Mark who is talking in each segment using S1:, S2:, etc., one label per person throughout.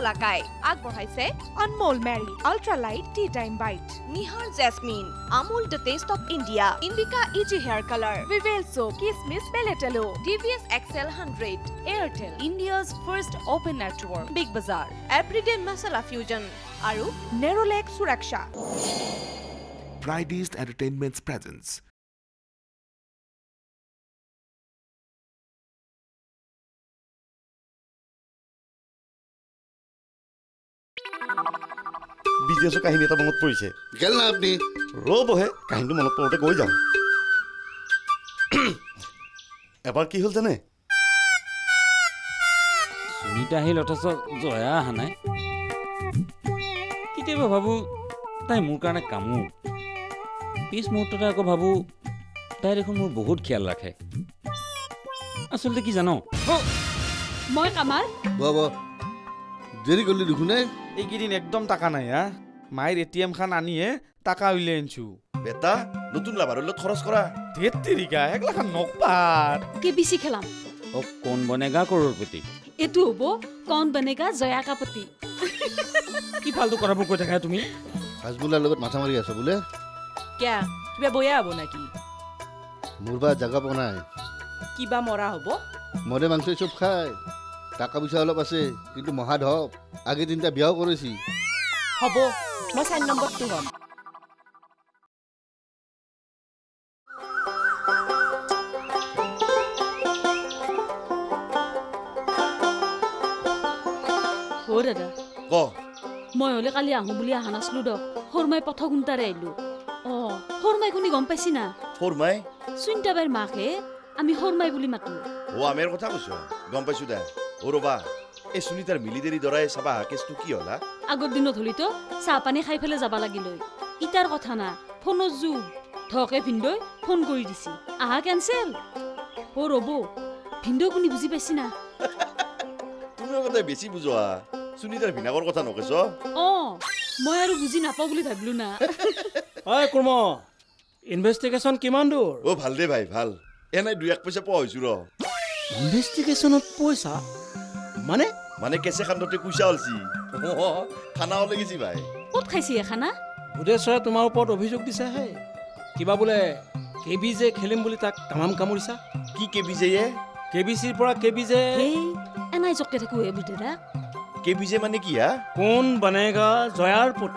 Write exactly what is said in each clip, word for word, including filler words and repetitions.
S1: মালাকাই আগবঢ়াইছে
S2: Anmol Mary Ultra Light Tea Time Bite,
S1: Nihar jasmine Amul the taste of India Indica easy hair colour
S2: Vivel Soap, Kismis Beletalo,
S1: DVS excel hundred
S2: Airtel, India's first open network,
S1: big bazaar everyday masala fusion আৰু
S2: Nerolac Suraksha.
S3: Fridays Entertainment's presence.
S4: বিজনেছৰ কাহিনী এটা মনত পৰিছে
S5: গেল না আপনি
S4: ৰ'বহে কাহিনীটো মনত পৰোঁতে কৈ যাওঁ এবাৰ কি হ'ল জানে
S6: সুনীতা আহিল অথচ জয়া অহা নাই কেতিয়াবা ভাবোঁ তাই মোৰ কাৰণে কামোৰ পিছ মুহূৰ্ততে আকৌ ভাবোঁ তাই দেখোন মোৰ বহুত খিয়াল ৰাখে আচলতে কি জানো
S7: মই কামাল
S5: বাবা দেৰি কৰিলি দেখোন
S8: এইকেইদিন একদম টাকা নাই হা মায়ের এটিএম খান আনিয়ে টাকা উলিয়াই আনছু
S4: বেটা নতুন লাভাৰৰ লগত খৰচ কৰা
S8: ধেত তেৰিকা একলা খান নকপাত
S7: কে বিচি খেলাম
S6: অ কোন বনেগা কৰৰপতি
S7: এটো হব কোন বনেগা জয়া কাপতি
S6: কি ফালতু কথাবোৰ কৈ থাকা তুমি
S5: হাজবুলাৰ লগত মাথা মাৰি আছ বোলে
S2: কিয়া কিবা বয়া হব নাকি
S5: মোৰ বা জাগা পোৱা নাই
S2: কিবা মৰা হব
S5: মদে মাংস চব খাই টাকা পইচা অলপ আছে কিন্তু মহাধপ আগে তিনিটা বিয়াও কৰিছি
S2: হব মই চাৰি নম্বৰটো হ'ম
S7: অ দাদা
S4: ক
S7: মই হলে কালি আহো বুলি আহা নাছিলো দ সৰমাই পথ গুণ্টাৰে আহিলো অ সৰমাই কোনি গম পাইছি না
S4: ফৰমাই
S7: সুনিতাবাইৰ মাকে আমি সৰমাই বুলি মাতো
S4: ও আমেৰ কথা কৈছ গম পাইছো দে ও ৰবা এই সুনীতাৰ মিলিদেৰি দৰাই চাবা কেছটো কি হলা
S7: আগৰ দিনত হলিতো চাহ পানী খাই ফেলে যাবা লাগিলৈ ইটাৰ কথা না ফোনৰ যুগ ধকে ভিন্দৈ ফোন কৰি দিছি আহা কেনচেল অ ৰব ভিন্দৈ কোনি বুজি পাইছি না
S4: তুমি আগতে বেছি বুজোৱা সুনীতাৰ ভিনাকৰ কথা নকৈছ
S7: অ মই আৰু বুজি নাপাওঁ বুলি ভাবিলো না
S9: হয় কুৰ্ম ইনভেষ্টিগেশ্যন কিমান দূৰ
S4: ও ভাল দে ভাই ভাল এনাই দুই এক পইচা পোৱা হৈছো ৰ
S9: ইনভেষ্টিগেশ্যনত পইচা মানে
S4: মানে কেঁচে খান্দতে কুইচা হলছি খানা হলে গেছি ভাই
S7: ক'ত খাইছি এখানা
S9: ভূদেশ্বৰে তোমাৰ ওপৰত অভিযোগ দিছে হে কিবা বোলে কে বি জে খেলিম বুলি তাক তামাম কামুৰিছা
S4: কি কে বি জে
S9: কে বি চিৰ পৰা কে বি জে
S7: এই এনাই জকতে থাকো হে বুটেৰা
S4: কে বি জে মানে কি হা
S9: কোন বনেগা জয়াৰ প্ৰতি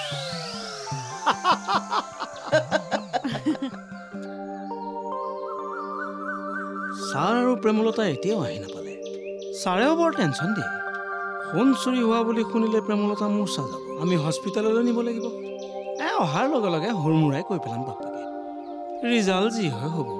S9: ছাৰ আৰু প্ৰেমলতা এতিয়াও আহি নাপালে ছাৰেও বৰ টেনশ্যন দিয়ে সোণ চুৰি হোৱা বুলি শুনিলে প্ৰেমলতা মূৰ্ছা যাব আমি হস্পিটেললৈ নিব লাগিব এ অহাৰ লগে লগে হুৰমুৰাই কৈ পেলাম বাপাকে ৰিজাল্ট যি হয় হ'ব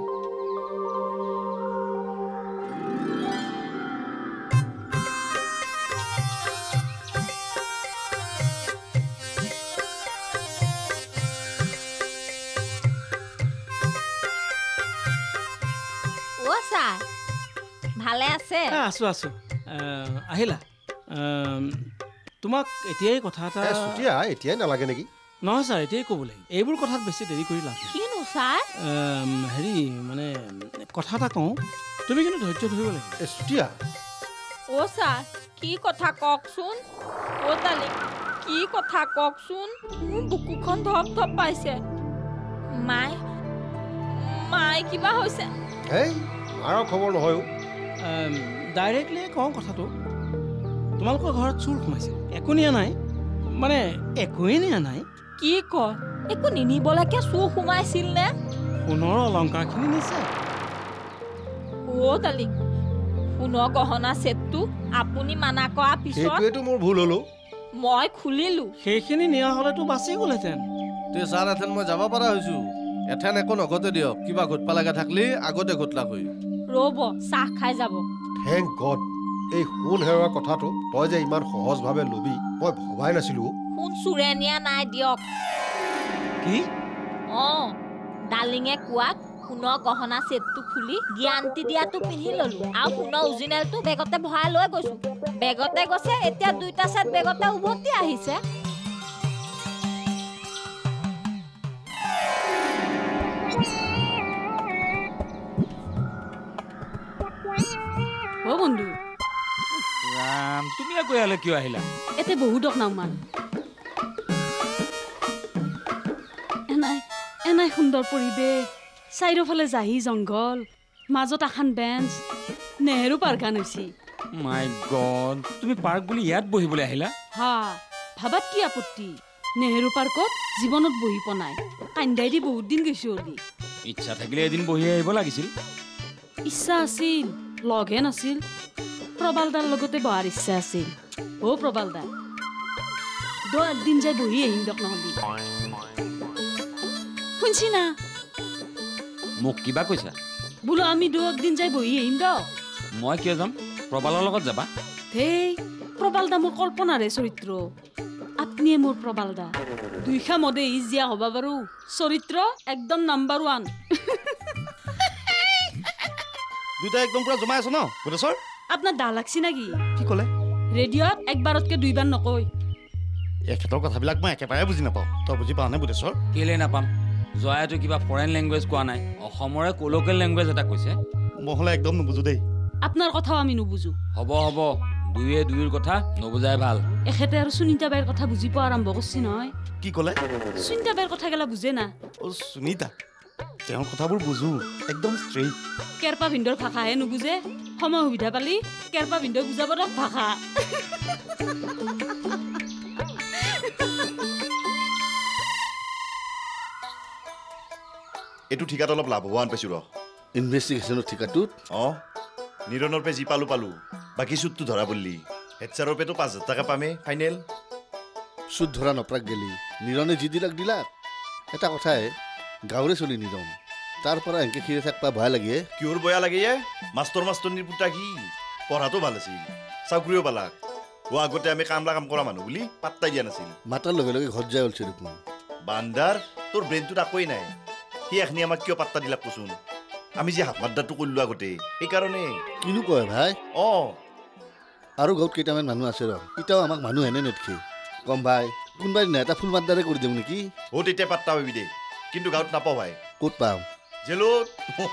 S1: ভালে আছে
S9: আছো আছো আহিলা তোমাক এতিয়াই কথা এটা
S10: ছুটিয়া এতিয়াই নালাগে নেকি
S9: নহয় ছাৰ এতিয়াই ক'ব লাগিব এইবোৰ কথাত বেছি দেৰি কৰি লাভ
S7: কিনো ছাৰ
S9: হেৰি মানে কথা এটা কওঁ তুমি কিন্তু ধৈৰ্য ধৰিব লাগিব
S10: ছুটিয়া
S1: অ ছাৰ কি কথা কওকচোন অ তালি কি কথা কওকচোন মোৰ বুকুখন ধপ ধপ পাইছে মাই মাই কিবা হৈছে
S10: এই মাৰৰ খবৰ নহয়
S9: ডাইৰেক্টলি কওঁ কথাটো তোমালোকৰ ঘৰত চোৰ সোমাইছে একো নিয়া নাই মানে একোৱেই নিয়া নাই
S1: কি কয় একো নিনিবলৈকে চোৰ সোমাইছিল নে
S9: সোণৰ অলংকাৰখিনি নিছে
S1: অ তালি সোণৰ গহনা ছেটটো আপুনি মানা কৰা পিছত
S10: সেইটোৱেতো মোৰ ভুল হলো
S1: মই খুলিলো
S9: সেইখিনি নিয়া হ'লেতো বাচি গ'লহেঁতেন
S11: তে ছাৰ এথেন মই যাব পৰা হৈছো এথেন একো নঘটে দিয়ক কিবা ঘটপা লাগা থাকলি আগতে ঘটলা হৈ
S1: ৰ'ব চাহ খাই যাব
S10: থেংক গড এই সোণ হেৰুৱাৰ কথাটো তই যে ইমান সহজভাৱে লবি মই ভবাই নাছিলো
S1: সোণ চুৰে নিয়া নাই দিয়ক
S9: কি
S1: অ ডালিঙে কোৱাত সোণৰ গহনা ছেটটো খুলি জ্ঞানটি দিয়াটো পিন্ধি ললো আৰু সোণৰ অৰিজিনেলটো বেগতে ভৰাই লৈ গৈছো বেগতে গৈছে এতিয়া দুইটা ছেট বেগতে উভতি আহিছে
S7: অ বন্ধু
S6: ৰাম তুমি আকৌ ইয়ালৈ কিয় আহিলা
S7: এতে বহুতক নাওমান এনাই এনাই সুন্দৰ পৰিৱেশ চাৰিওফালে জাহি জংঘল মাজত এখন বেঞ্চ নেহেৰু পাৰ্কখন হৈছে
S6: মাই গড তুমি পাৰ্ক বুলি ইয়াত বহিবলৈ আহিলা
S7: হা ভাবাত কি আপত্তি নেহেৰু পাৰ্কত জীৱনত বহি পোৱা নাই কান্দাই দি বহুত দিন গৈছো অলি
S6: ইচ্ছা থাকিলে এদিন বহি আহিব লাগিছিল
S7: ইচ্ছা আছিল লগে নাছিল প্ৰবালদাৰ লগতে বহাৰ ইচ্ছা আছিল অ প্ৰবালদা দ একদিন যাই বহি আহিম দক নহলি শুনছি না
S6: মোক কিবা কৈছা
S7: বোলো আমি দ একদিন যাই বহি আহিম দ
S6: মই কিয় যাম প্ৰবালৰ লগত যাবা
S7: হেই প্ৰবালদা মোৰ কল্পনাৰে চৰিত্ৰ আপনিয়ে মোৰ প্ৰবালদা দুইখা মদে ইজিয়া হবা বাৰু চৰিত্ৰ একদম নাম্বাৰ ওৱান
S8: দুটা একদম পুৰা জমাই আছো ন বুধেশ্বৰ
S7: আপোনাৰ দা লাগছি নাকি
S8: কি ক'লে
S7: ৰেডিঅ'ত একবাৰতকে দুইবাৰ নকয়
S8: এখেতৰ কথাবিলাক মই একেবাৰে বুজি নাপাওঁ তই বুজি পাওঁ নে বুধেশ্বৰ
S6: কেলে নাপাম জয়াটো কিবা ফৰেন লেংগুৱেজ কোৱা নাই অসমৰে কল'কেল লেংগুৱেজ এটা কৈছে
S8: মই হ'লে একদম নুবুজো দেই
S7: আপোনাৰ কথাও আমি নুবুজো
S6: হ'ব হ'ব দুয়ে দুইৰ কথা নুবুজাই ভাল
S7: এখেতে আৰু সুনীতা বাইৰ কথা বুজি পোৱা আৰম্ভ কৰিছি নহয়
S8: কি ক'লে
S7: সুনীতা বাইৰ কথা গেলা বুজে না
S8: অ সুনীতা তেওঁৰ কথাবোৰ বুজো একদম ষ্ট্ৰেইট
S7: কেৰপা ভিন্দৰ ভাষাহে নুবুজে সময় সুবিধা পালি কেৰপা ভিন্দৰ বুজাব দক ভাষা
S4: এইটো ঠিকাত অলপ লাভৱান পাইছো ৰ
S5: ইনভেষ্টিগেশ্যনৰ ঠিকাটোত
S4: অঁ নিৰনৰ পে যি পালো পালো বাকী চুটটো ধৰা পল্লি হেড ছাৰৰ পেটো পাঁচ হাজাৰ টকা পামে ফাইনেল
S5: চুট ধৰা নপৰাক গেলি নিৰনে যি দিলাক দিলাক এটা কথাই গাঁৱৰে চলি নিৰন তাৰ পৰা এনকে খিৰে থাকবা ভয় লাগে
S4: কিয়ৰ বয়া লাগে এ মাষ্টৰ মাষ্টৰনীৰ পুতা কি পঢ়াটো ভাল আছিল চাকৰিও পালাক ও আগতে আমি কামলা কাম কৰা মানুহ বুলি পাত্তাই দিয়া নাছিল
S5: মাতাৰ লগে লগে ঘৰত যায় ওলছে দেখোন
S4: বান্দাৰ তোৰ ব্ৰেইনটোত একোৱেই নাই সি এখনি আমাক কিয় পাত্তা দিলাক কচোন আমি যে হাত মাদ্দাৰটো কৰিলো আগতে সেইকাৰণে
S5: কিনো কয় ভাই
S4: অঁ
S5: আৰু গাঁৱত কেইটামান মানুহ আছে ৰ এতিয়াও আমাক মানুহ এনে নেদেখে কম ভাই কোনোবাই দিনা এটা ফুল মাদ্দাৰে কৰি দিওঁ নেকি
S4: অ তেতিয়া পাত্তা পাবি দে কিন্তু গাঁৱত নাপাওঁ ভাই
S5: ক'ত পাম
S4: জেলত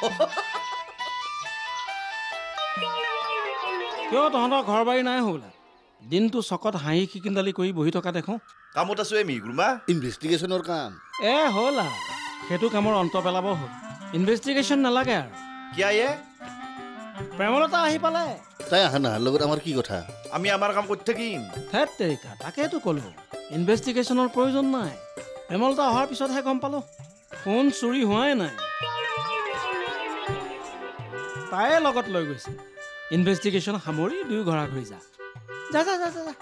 S9: কিয় তহঁতৰ ঘৰ বাৰী নাই হ'বলা দিনটো চকত হাঁহি খিকিন্দালি কৰি বহি থকা দেখোঁ
S4: কামত আছো এমি গুৰুমা
S5: ইনভেষ্টিগেশ্যনৰ কাম
S9: এ হ'ল আৰু সেইটো কামৰ অন্ত পেলাব হ'ল ইনভেষ্টিগেশ্যন নালাগে আৰু
S4: কিয় এ
S9: প্ৰেমলতা আহি পালে
S5: তাই আহা নাহাৰ লগত আমাৰ কি কথা
S4: আমি আমাৰ কাম কৰি থাকিম
S9: থেত তেৰিকা তাকেতো ক'লো ইনভেষ্টিগেশ্যনৰ প্ৰয়োজন নাই প্ৰেমলতা অহাৰ পিছতহে গম পালোঁ ফোন চুৰি হোৱাই নাই তাইয়ে লগত লৈ গৈছে ইনভেষ্টিগেশ্যন সামৰি দুই ঘৰা ঘূৰি যা যা যা যা যা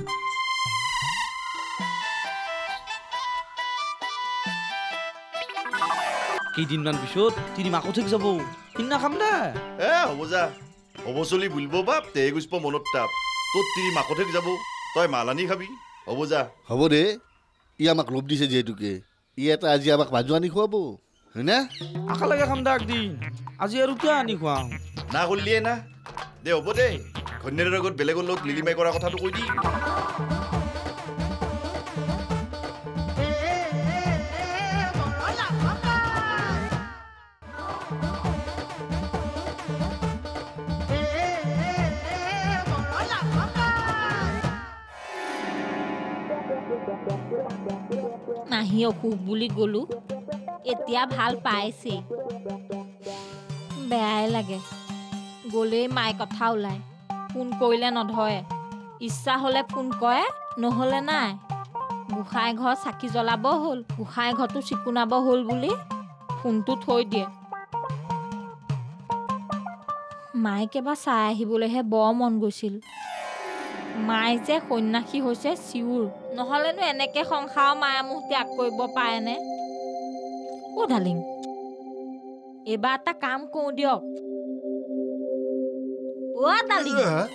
S8: কেইদিনমান পিছত তিনি মাকো ঠিক যাব সিদিনা খাম দে
S4: এ হ'ব যা হ'ব চলি বুলিব বাপ তে গুচপ মনত তাপ তোৰ তিৰি মাকতে যাব তই মালানি খাবি হ'ব যা
S5: হ'ব দে ই আমাক লোভ দিছে যিহেতুকে ই এটা আজি আমাক মাজু আনি খুৱাব হয়নে
S8: আশালৈকে খাম দে একদিন আজি আৰু কিয় আনি খুৱাম
S4: না কৰিলিয়ে না দে হ'ব দে ঘৈণীয়েৰৰ আগত বেলেগৰ লগত লিলিমাই কৰা কথাটো কৈ দি
S1: নাহি অসুখ বুলি গলো এতিয়া ভাল পাইছে বেয়াই লাগে গলেই মায়ে কথা ওলায় ফোন কৰিলে নধৰে ইচ্ছা হ'লে ফোন কৰে নহ'লে নাই গোসাঁই ঘৰ চাকি জ্বলাব হ'ল গোসাঁই ঘৰটো চিকুণাব হ'ল বুলি ফোনটো থৈ দিয়ে মায়ে কেবা চাই আহিবলৈহে বৰ মন গৈছিল মায়ে যে সন্যাসী হৈছে চিউৰ নহ'লেনো এনেকে সংসাৰৰ মায়ে মোক ত্যাগ কৰিব পাৰেনে অ' ডালিং এইবাৰ এটা কাম কৰোঁ দিয়ক অ' ডালিং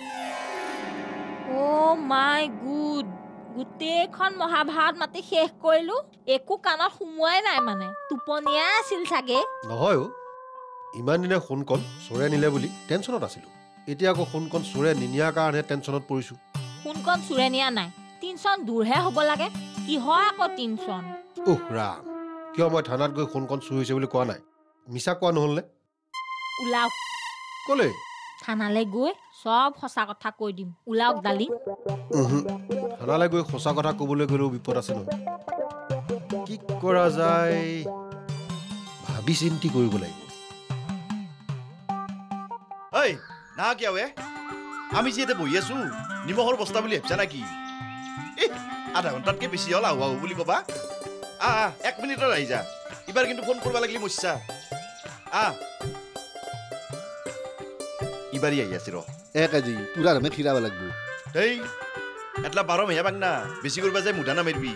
S1: অ' মাই গুড গোটেইখন মহাভাৰত মাতি শেষ কৰিলোঁ একো কাণত সোমোৱাই নাই মানে টোপনিয়াই আছিল চাগে
S10: নহয় ইমান দিনে সোণকণ চোৰে নিলে বুলি টেনশ্যনত আছিলোঁ এতিয়া আকৌ সোণকণ চোৰে নিনিয়াৰ কাৰণেহে টেনশ্যনত পৰিছোঁ
S1: সোণকণ চোৰে নিয়া নাই টেনশ্যন দূৰহে হ'ব লাগে কিহৰ আকৌ টেনশ্যন
S10: উহ ৰাম কিয় মই থানাত গৈ সোণকণ চুৰ হৈছে বুলি কোৱা নাই মিছা কোৱা নহ'লনে
S1: ওলাওক
S10: ক'লে
S1: থানালৈ গৈ সব সঁচা কথা কৈ দিম ওলাওক ডালিং
S10: থানালৈ গৈ সঁচা কথা ক'বলৈ গ'লেও বিপদ আছে নহয় কি কৰা যায় ভাবি চিন্তি কৰিব লাগিব
S4: ঐ না কিয় হে আমি যে এতিয়া বহি আছো নিমখৰ বস্তা বুলি ভাবছা নাকি আধা ঘণ্টাতকৈ বেছি হ'ল আহু আহু বুলি ক'বা আহ এক মিনিটত আহি যা এইবাৰ কিন্তু ফোন কৰিব লাগিলে মচ্ছা আহ ইবাৰি আহি আছে ৰ
S5: এক আজি পুৰা ৰমে খিৰাব লাগিব
S4: এই এটলা বাৰ মেয়া বাং না বেছি কৰিব যায় মুধা নামাৰিবি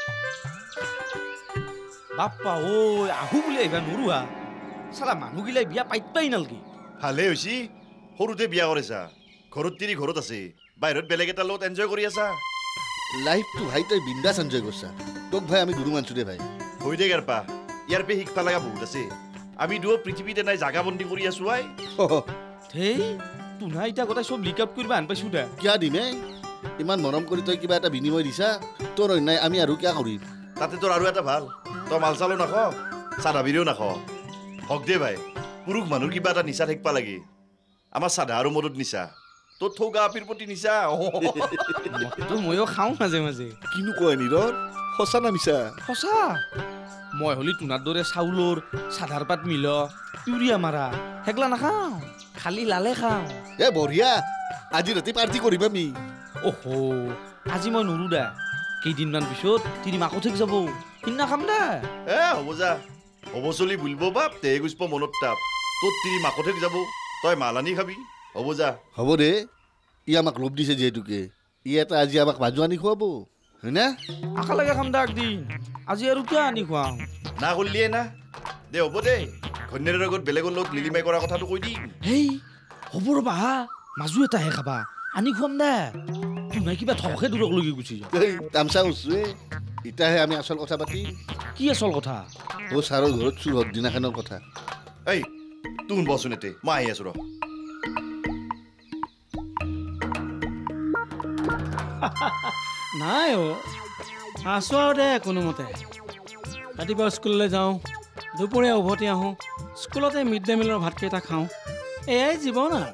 S8: বাপ্পা ঐ আহু বুলি আহিবা নোৰোৱা চালা মানুহগিলাই বিয়া পাইতবাই নালকি
S4: ভালে হৈছি সৰুতে বিয়া কৰিছা ঘৰত তিৰি ঘৰত আছে বাহিৰত বেলেগ এটাৰ লগত এনজয় কৰি আছা
S5: লাইফটো ভাই তই বিন্দাছ এনজয় কৰছা তোক ভাই আমি গুৰু মানছো দে ভাই
S4: হৈ দে গাৰপা ইয়াৰ পে শিকবা লগা বহুত আছে আমি দুয়ো পৃথিৱীতে নাই জাগাবন্দী কৰি আছো আই
S8: হেই তোনা এতিয়া গোটাই চব লিক আপ কৰিব আন পাইছো দে
S5: কিয়া দিমে ইমান মৰম কৰি তই কিবা এটা বিনিময় দিছা তোৰ অন্যায় আমি আৰু কিয়া কৰিম
S4: তাতে তোৰ আৰু এটা ভাল তই মাল চালো নাখ চাধা বিৰিও নাখ হক দে ভাই পুৰুষ মানুহৰ কিবা এটা নিচা থাকিব লাগে আমাৰ চাধা আৰু মদত নিচা তোৰ থৌগা আপিৰ প্ৰতি নিচা
S8: ময়ো খাওঁ মাজে মাজে
S5: কিনো কয় নীৰৰ সঁচা না মিছা
S8: সঁচা মই হলি তোনাৰ দৰে চাউলৰ চাধাৰ পাত মিল ইউৰিয়া মাৰা হেগলা নাখাওঁ খালি লালে খাওঁ
S5: এ বঢ়িয়া আজি ৰাতি পাৰ্টি কৰিম আমি
S8: অহ আজি মই নোৰো দে কেইদিনমান পিছত তিনি মাকো ঠিক যাব সিদিনা খাম দে
S4: এ হ'ব যা হ'ব চলি বুলিব বাপ তে গুচপ মনত তাপ তোৰ তিৰি মাকতে যাব তই মাল আনি খাবি হ'ব যা
S5: হ'ব দে ই আমাক লোভ দিছে যিহেতুকে ই এটা আজি আমাক মাজু আনি খুৱাব হয়নে
S8: আশা লাগে খাম দে একদিন আজি আৰু কিয় আনি খুৱাম
S4: না কৰিলিয়ে না দে হ'ব দে ঘৈণীৰ আগত বেলেগৰ লগত লিলিমাই কৰা কথাটো কৈ দিম
S8: হেই হ'ব ৰ'বা মাজু এটাহে খাবা আনি খুৱাম দে তোনাই কিবা থকে দূৰক লগি গুচি যা
S5: তামচা উচুৱে ইতাহে আমি আচল কথা পাতিম
S8: কি আচল কথা
S5: অ ছাৰৰ ঘৰত চুৰ হক দিনাখনৰ কথা
S4: এই তোন বচোন এতে মই আহি আছো ৰ
S9: নাই অ' আছো আৰু দে কোনোমতে ৰাতিপুৱা স্কুললৈ যাওঁ দুপৰীয়া উভতি আহোঁ স্কুলতে মিড ডে মিলৰ ভাতকেইটা খাওঁ এয়াই জীৱন আৰু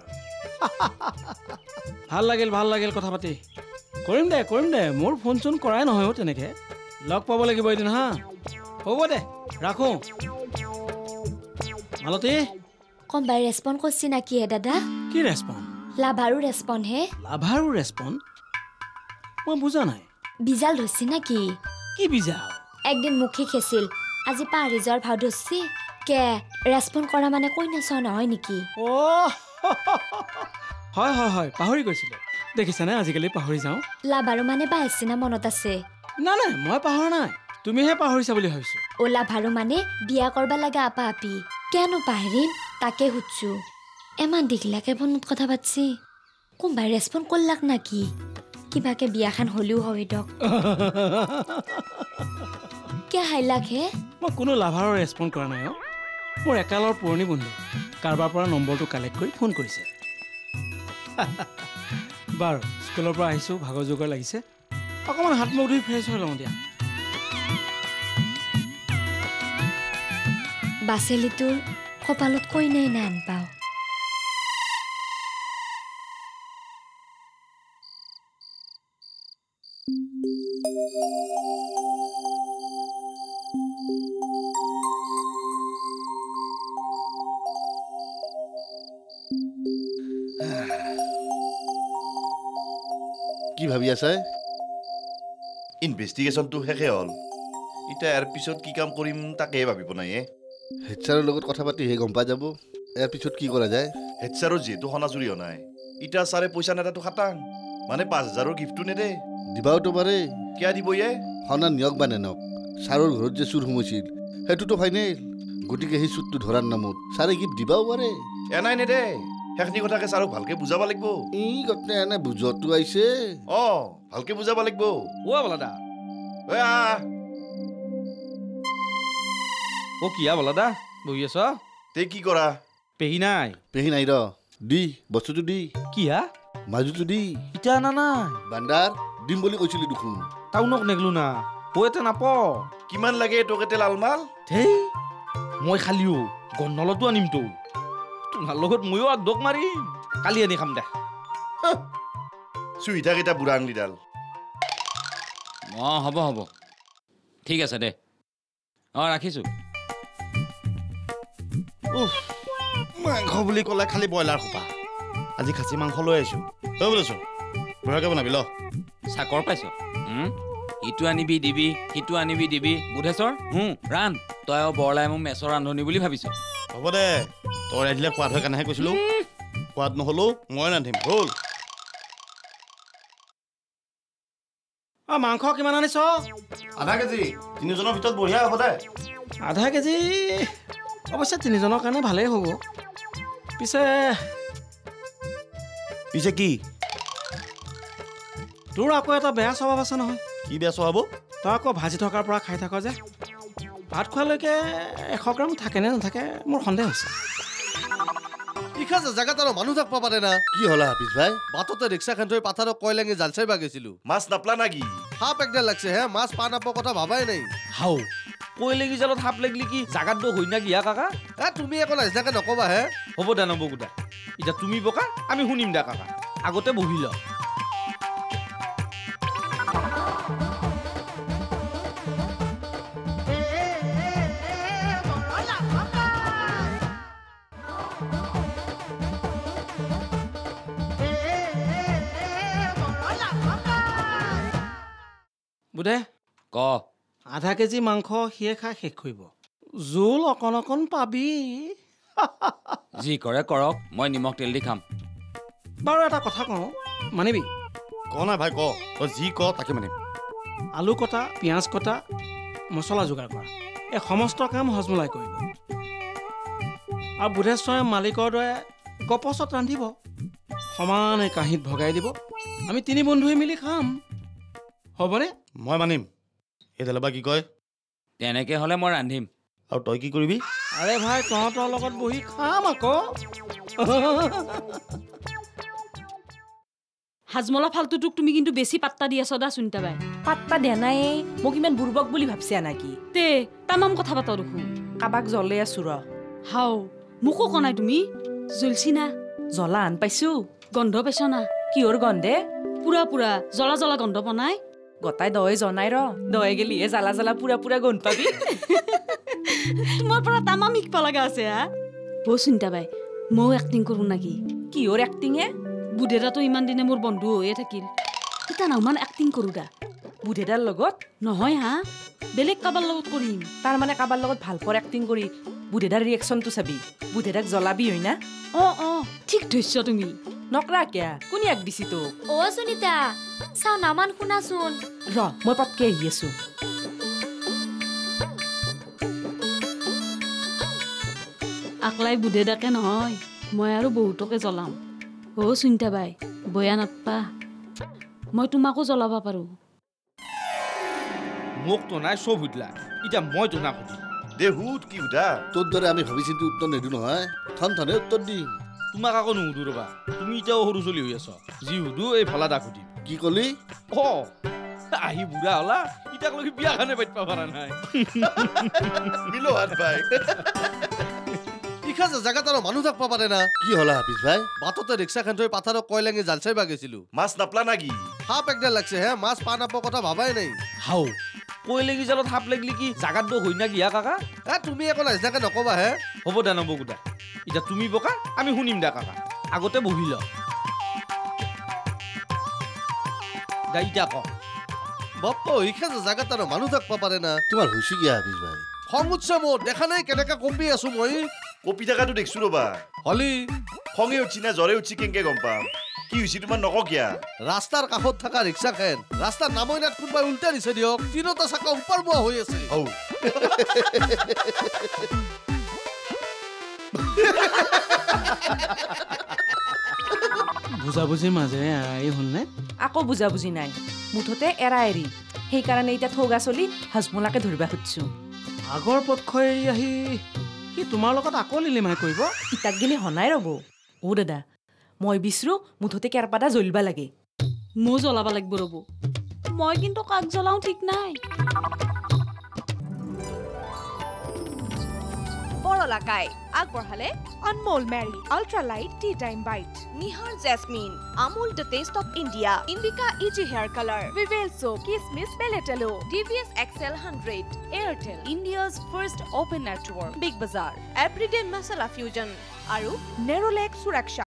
S9: ভাল লাগিল ভাল লাগিল কথা পাতি কৰিম দে কৰিম দে মোৰ ফোন চোন কৰাই নহয় অ' তেনেকৈ লগ পাব লাগিব এদিন হা হ'ব দে ৰাখোঁ মালতী
S3: কোনোবাই ৰেছপণ্ড কৰিছে নাকি হে দাদা
S9: কি ৰেছপণ্ড
S3: লাভাৰো ৰেছপণ্ড হে
S9: লাভাৰো ৰেছপণ্ড মই বুজা নাই
S3: বিজাল ধৰছি নাকি
S9: কি বিজাল
S3: একদিন মুখী খেছিল আজি পাহৰি যোৱাৰ ভাও ধৰছি কে ৰেছপণ্ড কৰা মানে কৈ নাচাওঁ নহয় নেকি
S9: অ' হয় হয় হয় পাহৰি গৈছিলোঁ দেখিছানে আজিকালি পাহৰি যাওঁ
S3: লাভাৰো মানে বাহিৰছি না মনত আছে
S9: নাই নাই মই পাহৰা নাই তুমিহে পাহৰিছা বুলি ভাবিছোঁ
S3: অ লাভাৰো মানে বিয়া কৰবা লাগা আপা আপি কেনো পাহৰিম তাকে সুধছো এমান দীঘলাকে ফোনত কথা পাতছি কোনোবাই ৰেছপণ্ড কৰলাক নাকি কিবাকে বিয়াখান হলিও হয় দক কে হাইলাক হে
S9: মই কোনো লাভাৰৰ ৰেছপণ্ড কৰা নাই অ' মোৰ একালৰ পুৰণি বন্ধু কাৰোবাৰ পৰা নম্বৰটো কালেক্ট কৰি ফোন কৰিছে বাৰু স্কুলৰ পৰা আহিছোঁ ভাগৰ জোগৰ লাগিছে অকণমান হাত মুখ ধুই ফ্ৰেছ হৈ লওঁ দিয়া
S3: বাচেলিটোৰ কপালত কৈ নাই না আনপাওঁ
S5: কি ভাবি আছা
S4: ইনভেষ্টিগেশ্যনটো শেষে হ'ল এতিয়া ইয়াৰ পিছত কি কাম কৰিম তাকে ভাবিব নাই
S5: হেড ছাৰৰ লগত কথা পাতিহে গম পোৱা যাব ইয়াৰ পিছত কি কৰা যায়
S4: হেড ছাৰৰ যিহেতু সোণাচুৰি হোৱা নাই এতিয়া ছাৰে পইচা নেদাটো খাটাং মানে পাঁচ হাজাৰৰ গিফ্টটো নেদে
S5: দিবাওতো পাৰে
S4: কিয় দিব ইয়ে
S5: সনা নিয়ক বা নেনক ছাৰৰ ঘৰত যে চুৰ সোমাইছিল সেইটোতো ফাইনেল গতিকে সেই চুৰটো ধৰাৰ নামত ছাৰে গিফ্ট দিবাও পাৰে
S4: এনাই নেদে সেইখিনি কথাকে ছাৰক ভালকে বুজাব লাগিব
S5: ই গতে এনে বুজোৱাটো আহিছে
S4: অঁ ভালকে বুজাব লাগিব
S8: অ' বলাদা
S4: ঐ আহ
S8: অ' কিয়া বলাদা বহি আছ
S4: তে কি কৰা
S8: পেহী নাই
S5: পেহী নাই ৰ দি বস্তুটো দি
S8: কিয়া
S5: মাজুটো দি
S8: ইটা আনা নাই
S5: বান্দাৰ দিম বুলি কৈছিলি দেখোন
S8: টাউনক নেগলো না ও এতে নাপ
S4: কিমান লাগে তোকেতে লালমাল
S8: ধেই মই খালিও গন্নলতো আনিমতো তোমাৰ লগত ময়ো আগদক মাৰিম কালি আনি খাম দে
S4: চুই থাকেইটা বুঢ়া আঙলিডাল
S6: অঁ হ'ব হ'ব ঠিক আছে দে অঁ ৰাখিছোঁ
S4: মাংস বুলি ক'লে খালি ব্ৰইলাৰ সোপা আজি খাচী মাংস লৈ আহিছোঁ তই বোলেছো বঢ়িয়াকৈ বনাবি ল
S6: চাকৰ পাইছ ইটো আনিবি দিবি সিটো আনিবি দিবি বুধেশ্বৰ হুঁ ৰান তই আৰু বৰলাই মোক মেছৰ ৰান্ধনি বুলি ভাবিছ
S4: হ'ব দে তই ৰান্ধিলে সোৱাদ হয় কাৰণেহে কৈছিলোঁ সোৱাদ নহ'লেও মই ৰান্ধিম হ'ল
S9: অঁ মাংস কিমান আনিছ
S4: আধা কেজি তিনিজনৰ ভিতৰত বঢ়িয়া হ'ব দে
S9: আধা কেজি অৱশ্যে তিনিজনৰ কাৰণে ভালেই হ'ব পিছে
S4: পিছে কি
S9: তোৰ আকৌ এটা বেয়া স্বভাৱ আছে নহয়
S4: কি বেয়া স্বভাৱ
S9: তই আকৌ ভাজি থকাৰ পৰা খাই থাক যে ভাত খোৱালৈকে এশ গ্ৰাম থাকে নে নাথাকে মোৰ সন্দেহ হৈছে
S11: ইখা জেগাত আৰু মানুহ থাকবা পাৰে না
S5: কি হ'লা হাফিজ ভাই
S11: বাটতে ৰিক্সাখন থৈ পাথাৰক কয় লাঙি জাল চাইবা গৈছিলোঁ
S4: মাছ নাপলা না কি
S11: সাপ একডাল লাগছে হে মাছ পা নাপোৱা কথা ভাবাই নাই
S8: হাও কৈ লাগি জালত সাপ লাগিলি কি জাগাত দো হৈ না গিয়া কাকা
S11: এ তুমি একো নাজিনাকে নকবা হে
S8: হ'ব দে নবকুদা এতিয়া তুমি বকা আমি শুনিম দে কাকা আগতে বহি ল
S9: বুধে
S6: ক
S9: আধা কেজি মাংস সিয়ে খাই শেষ কৰিব জোল অকণ অকণ পাবি
S6: যি কৰে কৰক মই নিমখ তেল দি খাম
S9: বাৰু এটা কথা কওঁ মানিবি
S4: ক নাই ভাই ক তই যি ক তাকে মানিম
S9: আলু কটা পিঁয়াজ কটা মছলা যোগাৰ কৰা এই সমস্ত কাম হজমলাই কৰিব আৰু বুধেশ্বৰে মালিকৰ দৰে গপচত ৰান্ধিব সমানে কাঁহীত ভগাই দিব আমি তিনি বন্ধুৱে মিলি খাম হ'বনে
S4: মই মানিম এইডালে বা কি কয়
S6: তেনেকৈ হ'লে মই ৰান্ধিম
S4: আৰু তই কি কৰিবি
S9: আৰে ভাই তহঁতৰ লগত বহি খাম আকৌ
S7: হাজমলা ফালতুটোক তুমি কিন্তু বেছি পাত্তা দি আছ দা সুনিতা বাই
S2: পাত্তা দিয়া নাই মোক ইমান বুৰ্বক বুলি ভাবছে নাকি
S7: তে তামাম কথা পাতা দেখোন
S2: কাবাক জ্বলে আছো ৰ
S7: হাও মোকো কনাই তুমি জ্বলছি না
S2: জ্বলা আন পাইছো
S7: গন্ধ পাইছ না
S2: কিহৰ গন্ধে
S7: পুৰা পুৰা জ্বলা জ্বলা গন্ধ বনাই
S2: গতাই দয়ে জনাই ৰ দয়ে গেলিহে জ্বালা জ্বালা পুৰা পুৰা গন্ধ পাবি
S7: তোমাৰ পৰা তামাম শিকবা লগা আছে হা বৌ সুনিতা বাই ময়ো এক্টিং কৰোঁ নাকি
S2: কিহৰ এক্টিঙে
S7: বুধেৰাটো ইমান দিনে মোৰ বন্ধু হৈয়ে থাকিল ইতা নামান এক্টিং কৰোঁ দা
S2: বুধেদাৰ লগত
S7: নহয় হা বেলেগ কাবাৰ লগত কৰিম
S2: তাৰমানে কাবাৰ লগত ভাল পৰ এক্টিং কৰি বুধেদাৰ ৰিয়েকশ্যনটো চাবি বুধেদাক জ্বলাবি হয় না
S7: অঁ অঁ ঠিক ধৰিছ তুমি
S2: নকৰা কিয়া কোনে আগ দিছি তোক
S3: অ সুনিতা চাও নামান শুনাচোন
S2: ৰ মই পটকে আহি আছো
S7: আকলাই বুধেদাকে নহয় মই আৰু বহুতকে জ্বলাম অ সুনিতা বাই বয়া নাপা মই তোমাকো জ্বলাব পাৰোঁ
S8: মোক তো নাই চব সুধিলা এতিয়া মই তো না সুধিম
S4: দে হুত কি সুধা
S5: তোৰ দৰে আমি ভাবি চিন্তি উত্তৰ নিদিওঁ নহয় থন থনে উত্তৰ দিম
S8: তোমাক আকৌ নুসুধো ৰবা তুমি এতিয়াও সৰু চলি হৈ আছ যি সুধো এই ফলাদাক সুধিম
S5: কি কলি
S8: অ আহি বুঢ়া হলা ইটাক লগি বিয়া খানে পাইত পাৰা নাই
S4: মিলোহাত ভাই
S11: ইখা জেগাত আৰু মানুহ থাকবা পাৰে না
S5: কি হ'লা হাফিজ ভাই
S11: বাটতে ৰিক্সাখন থৈ পাথাৰক কয় লাঙি জাল চাইবা গৈছিলোঁ
S4: মাছ নাপলা না কি
S11: সাপ একডাল লাগছে হে মাছ পা নাপোৱা কথা ভাবাই নাই
S8: হাও কৈ লাগি জালত সাপ লাগিলি কি জাগাত দো হৈ না গিয়া কাকা
S11: এ তুমি একো নাজিনাকে নকবা হে
S8: হ'ব দে নবকুদা এতিয়া তুমি বকা আমি শুনিম দে কাকা আগতে বহি ল দা ইটা ক
S11: বাপ্পা ইখা জেগাত আৰু মানুহ থাকবা পাৰে না
S5: তোমাৰ হৈছে কি হাফিজ ভাই
S11: খং উঠছে মোৰ দেখা নাই কেনেকা কম্বি আছো মই
S4: কপি থাকাটো দেখিছো ৰবা
S11: হলি
S4: খঙে উঠছি না জ্বৰে উঠছি কেনেকে গম পাম কি হৈছে তোমাৰ নক কিয়া
S11: ৰাস্তাৰ কাষত থকা ৰিক্সাখন ৰাস্তাৰ নামৈ নাট কোনোবাই উল্টা দিছে দিয়ক তিনিটা চাকা ওপৰ মোৱা হৈ আছে
S4: হৌ
S9: বুজাবুজিৰ মাজেৰে এৰাই হ'লনে
S2: আকৌ বুজা বুজি নাই মুঠতে এৰা এৰি সেইকাৰণে এতিয়া থৌগা চলি হাজমলাকে ধৰিবা খুজিছো
S9: আগৰ পক্ষ এৰি আহি সি তোমাৰ লগত আকৌ লিলিমাই কৰিব
S2: ইতাক গেলি হনাই ৰ'ব অ দাদা মই বিচৰো মুঠতে কেৰপাদা জ্বলিবা লাগে
S7: মই জ্বলাব লাগিব ৰ'ব মই কিন্তু কাক জ্বলাওঁ ঠিক নাই
S12: বৰলাকাই আগবঢ়ালে অনমোল মেৰী ultra light tea time bite Nihar jasmine Amul the taste of India Indica easy hair colour Vivel soap কিসমিস পেলেটেলো DVS excel hundred Airtel India's first open network big bazaar everyday masala fusion আৰু নেৰোলেক সুৰক্ষা